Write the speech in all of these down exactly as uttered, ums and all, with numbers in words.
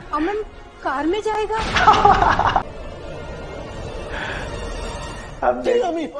अमन car में जाएगा। अब देख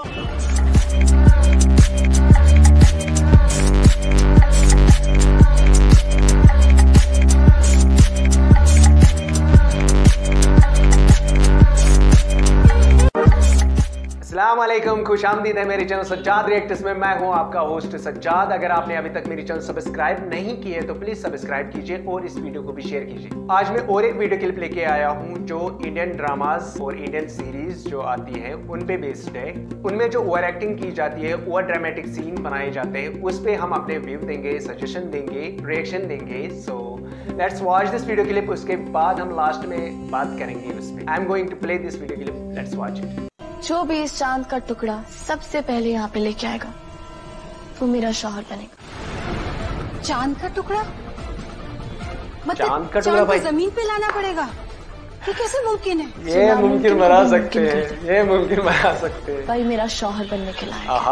अस्सलामुअलैकुम, खुश आमदीद है मेरे चैनल सज्जाद रिएक्ट्स में। मैं हूं आपका होस्ट सज्जाद। अगर आपने अभी तक मेरी चैनल सब्सक्राइब नहीं की है तो प्लीज सब्सक्राइब कीजिए और इस वीडियो को भी शेयर कीजिए। आज मैं और एक वीडियो क्लिप लेके आया हूं जो इंडियन ड्रामास और इंडियन सीरीज जो आती है उन पे बेस्ड है। उनमें जो ओवर एक्टिंग की जाती है, ओवर ड्रामेटिक सीन बनाए जाते हैं, उस पे हम अपने व्यू देंगे, सजेशन देंगे, रिएक्शन देंगे। So let's watch this video clip. उसके बाद हम लास्ट में बात करेंगे उस पे। I am going to play this video clip, let's watch it. जो भी इस चांद का टुकड़ा सबसे पहले यहाँ पे लेके आएगा वो मेरा शौहर बनेगा। चांद का टुकड़ा मतलब चांद का टुकड़ा चांद भाई को जमीन पे लाना पड़ेगा? ये कैसे मुमकिन है? ये मुमकिन बना सकते हैं, ये मुमकिन बना सकते हैं भाई मेरा शौहर बनने के लायक। आहा।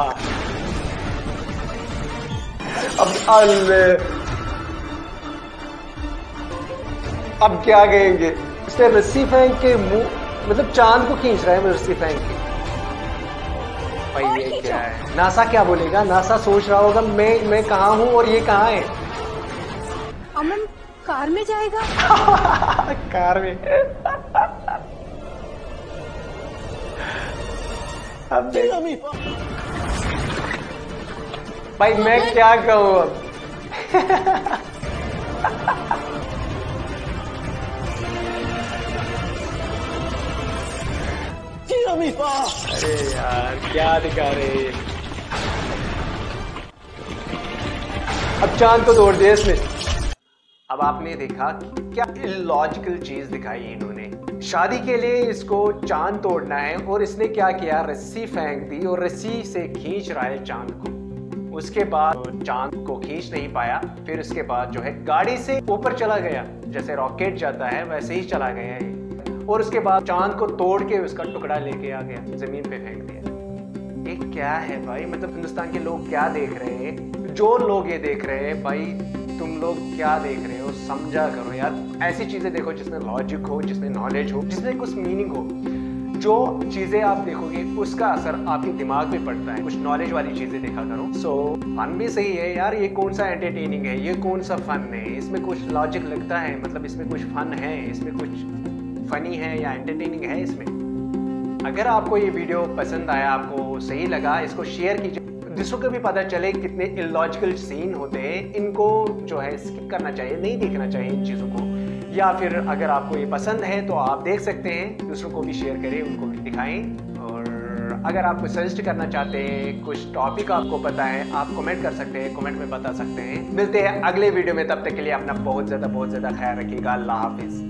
अब अल्ले अब क्या कहेंगे? उसने रस्सी फेंक के मुंह, मतलब चांद को खींच रहा है मैं रस्सी फेंक के। भाई ये क्या है? नासा क्या बोलेगा? नासा सोच रहा होगा मैं मैं कहाँ हूँ और ये कहाँ है। अमन कार में जाएगा। कार में। अब देख भाई मैं क्या कहूँ अब। अरे यार क्या दिखा रहे हैं? अब चांद को तोड़ दिया इसने। अब आपने देखा कि क्या इलॉजिकल चीज दिखाई इन्होंने। शादी के लिए इसको चांद तोड़ना है और इसने क्या किया, रस्सी फेंक दी और रस्सी से खींच रहा है चांद को। उसके बाद चांद को खींच नहीं पाया, फिर उसके बाद जो है गाड़ी से ऊपर चला गया, जैसे रॉकेट जाता है वैसे ही चला गया है। और उसके बाद चांद को तोड़ के उसका टुकड़ा लेके आ गया, जमीन पे फेंक दिया। ये क्या है भाई? मतलब हिंदुस्तान के लोग क्या देख रहे हैं? जो लोग ये देख रहे हैं भाई, तुम लोग क्या देख रहे हो? समझा करो यार। ऐसी चीजें देखो जिसमें लॉजिक हो, जिसमें नॉलेज हो, जिसमें कुछ मीनिंग हो। जो चीजें आप देखोगे उसका असर आपके दिमाग पे पड़ता है। कुछ नॉलेज वाली चीजें देखा करो। सो फन भी सही है यार। ये कौन सा एंटरटेनिंग है, ये कौन सा फन है? इसमें कुछ लॉजिक लगता है, मतलब इसमें कुछ फन है, इसमें कुछ फनी है या एंटरटेनिंग है इसमें। अगर आपको ये वीडियो पसंद आया, आपको सही लगा, इसको शेयर कीजिए, दूसरों को भी पता चले कितने इलॉजिकल सीन होते हैं। इनको जो है स्किप करना चाहिए, नहीं देखना चाहिए इन चीज़ों को। या फिर अगर आपको ये पसंद है तो आप देख सकते हैं, दूसरों को भी शेयर करें, उनको भी दिखाएं। और अगर आपको सजेस्ट करना चाहते हैं, कुछ टॉपिक आपको पता है, आप कमेंट कर सकते हैं, कमेंट में बता सकते हैं। मिलते हैं अगले वीडियो में, तब तक के लिए अपना बहुत ज़्यादा बहुत ज़्यादा ख्याल रखिएगा। अल्लाह हाफिज़।